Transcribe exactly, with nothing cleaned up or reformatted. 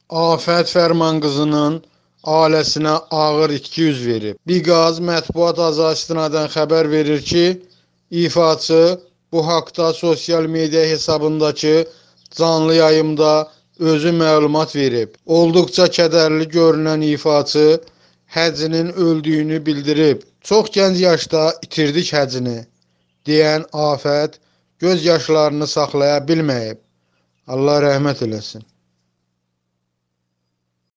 Afət Fərman qızının ailəsinə ağır itki yüz verib. Biqaz mətbuat azadlığından xəbər verir ki, ifaçı bu haqda sosial media hesabındakı canlı yayımda özü məlumat verib. Olduqca kədərli görünən ifaçı həcinin öldüyünü bildirib. Çox gənc yaşda itirdik həcini, deyən Afət göz yaşlarını saxlaya bilməyib. Allah rəhmət eləsin.